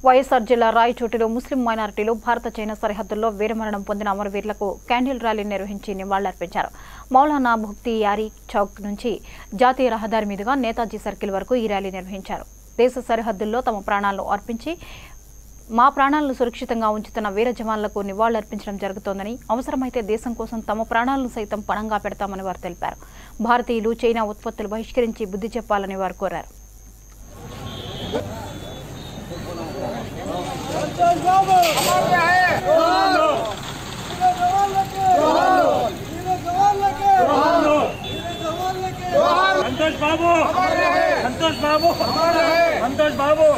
వైఎస్ఆర్ జిల్లా రాయచోటిలో ముస్లిం మైనారిటీలు భారత చైనా సరిహద్దుల్లో వీరమరణం పొందిన అమరవీరులకు క్యాండిల్ ర్యాలీ నిర్వహించి నివాళులర్పించారు. మౌలానా భుక్తి యారీ చౌక్ నుంచి జాతీయ రహదారి మీదుగా నేతాజీ సర్కిల్ వరకు ఈ ర్యాలీ నిర్వహించారు. దేశ సరిహద్దుల్లో తమ ప్రాణాలను అర్పించి మా ప్రాణాలను సురక్షితంగా ఉంచుతున్న వీర జవాన్లకు నివాళులర్పించడం జరుగుతోందని, అవసరమైతే దేశం కోసం తమ ప్రాణాలను సైతం పణంగా పెడతామని వారు తెలిపారు. భారతీయులు చైనా ఉత్పత్తులు బహిష్కరించి బుద్ధి చెప్పాలని వారు కోరారు. संतोष बाबू, संतोष बाबू, संतोष बाबू।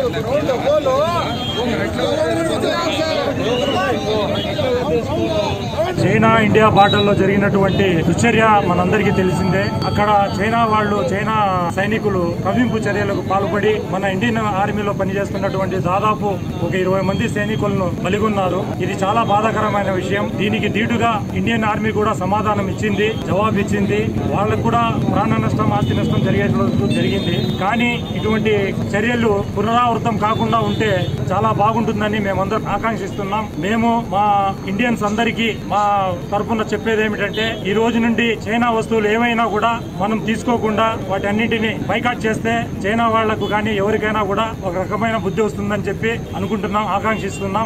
చైనా ఇండియా బార్డర్లో జరిగినటువంటి దుశ్చర్య మనందరికీ తెలిసిందే. అక్కడ చైనా సైనికులు కవ్వింపు చర్యలకు పాల్పడి మన ఇండియన్ ఆర్మీలో పనిచేస్తున్నటువంటి దాదాపు ఒక 20 మంది సైనికులను బలిగొన్నారు. ఇది చాలా బాధాకరమైన విషయం. దీనికి ధీటుగా ఇండియన్ ఆర్మీ కూడా సమాధానం ఇచ్చింది, జవాబు ఇచ్చింది. వాళ్ళకు కూడా ప్రాణ నష్టం, ఆస్తి నష్టం జరిగింది. కానీ ఇటువంటి చర్యలు పునరావృతం కాకుండా ఉంటే చాలా బాగుంటుందని మేమందరం ఆకాంక్షిస్తున్నాం. మేము మా ఇండియన్స్ అందరికీ మా తరఫున చెప్పేది ఏమిటంటే, ఈ రోజు నుండి చైనా వస్తువులు ఏమైనా కూడా మనం తీసుకోకుండా వాటి అన్నింటినీ బైకాట్ చేస్తే చైనా వాళ్లకు కానీ ఎవరికైనా కూడా ఒక రకమైన బుద్ధి వస్తుందని చెప్పి అనుకుంటున్నాం, ఆకాంక్షిస్తున్నాం.